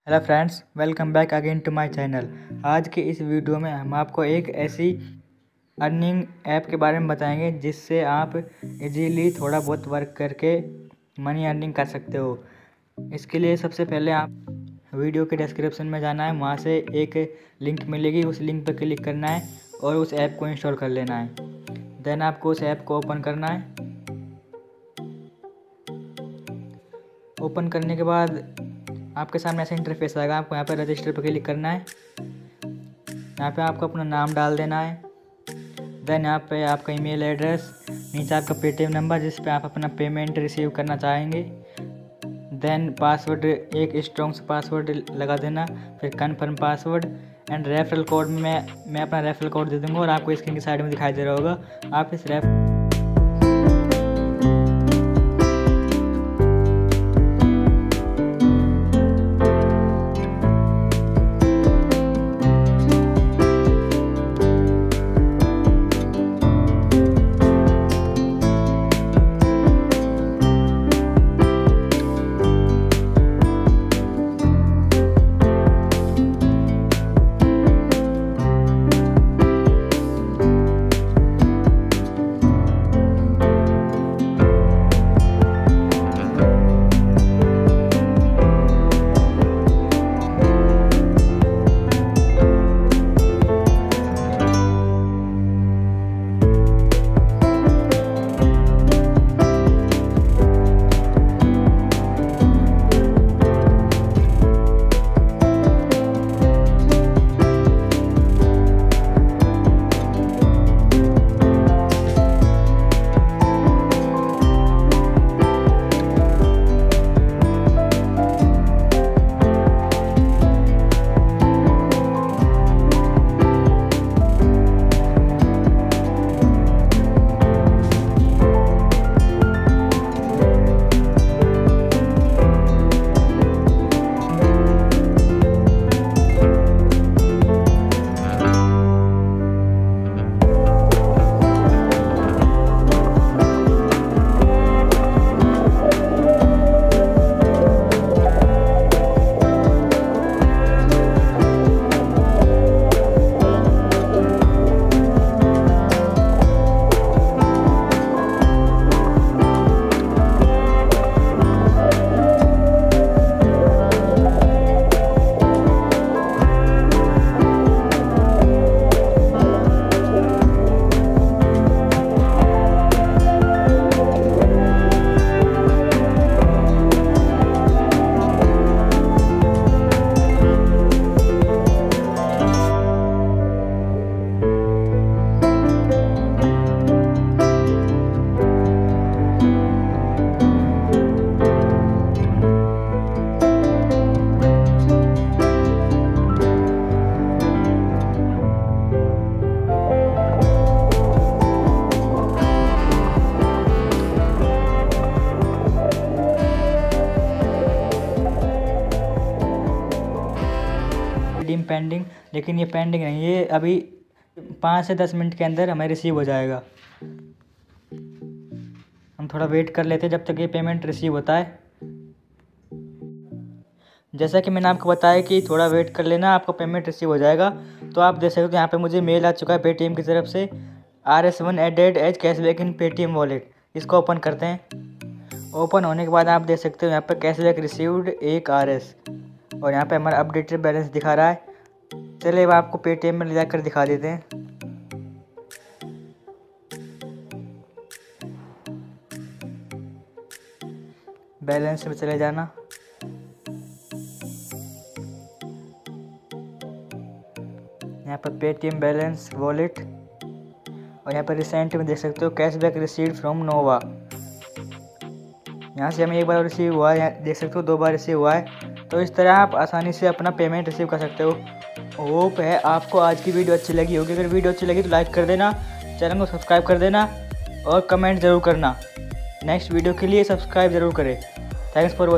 Hello friends, welcome back again to my channel. आज के इस वीडियो में हम आपको एक ऐसी अर्निंग ऐप के बारे में बताएंगे जिससे आप इजीली थोड़ा बहुत वर्क करके मनी अर्निंग कर सकते हो। इसके लिए सबसे पहले आप वीडियो के डिस्क्रिप्शन में जाना है, वहाँ से एक लिंक मिलेगी, उस लिंक पर क्लिक करना है और उस ऐप को इंस्टॉल कर लेना है। देन आपको उस ऐप को ओपन करना है। ओपन करने के बाद आपके सामने ऐसा इंटरफेस आएगा। आपको यहाँ पर रजिस्टर पर क्लिक करना है। यहाँ पे आपको अपना नाम डाल देना है। देन यहाँ पे आपका ईमेल एड्रेस, नीचे आपका पेटीएम नंबर जिस पे आप अपना पेमेंट रिसीव करना चाहेंगे। देन पासवर्ड, एक स्ट्रॉन्ग सा पासवर्ड लगा देना, फिर confirm password and referral code में मैं अपना रेफरल कोड दे दूँगा और आपको स्क्रीन की साइड में दिखाई दे रहा होगा। आप इस पेंडिंग, लेकिन ये पेंडिंग नहीं, ये अभी 5 से 10 मिनट के अंदर हमें रिसीव हो जाएगा। हम थोड़ा वेट कर लेते हैं जब तक ये पेमेंट रिसीव होता है। जैसा कि मैंने आपको बताया कि थोड़ा वेट कर लेना, आपको पेमेंट रिसीव हो जाएगा। तो आप देख सकते हो यहाँ पे मुझे मेल आ चुका है पेटीएम की तरफ से, RS1 added as cashback in Paytm wallet. इसको ओपन करते हैं। ओपन होने के बाद आप देख सकते हो यहाँ पर कैशबैक रिसीव्ड 1 RS और यहाँ पे हमारा अपडेटेड बैलेंस दिखा रहा है। चलिए अब आपको पेटीएम में ले जाकर दिखा देते हैं। बैलेंस में चले जाना। यहाँ पर पेटीएम बैलेंस वॉलेट और यहाँ पर रिसेंट में देख सकते हो कैशबैक रिसीव्ड फ्रॉम नोवा। यहाँ से हमें एक बार रिसीव हुआ है, देख सकते हो 2 बार रिसीव हुआ है। तो इस तरह आप आसानी से अपना पेमेंट रिसीव कर सकते हो। होप है आपको आज की वीडियो अच्छी लगी होगी। अगर वीडियो अच्छी लगी तो लाइक कर देना, चैनल को सब्सक्राइब कर देना और कमेंट ज़रूर करना। नेक्स्ट वीडियो के लिए सब्सक्राइब ज़रूर करें। Thanks for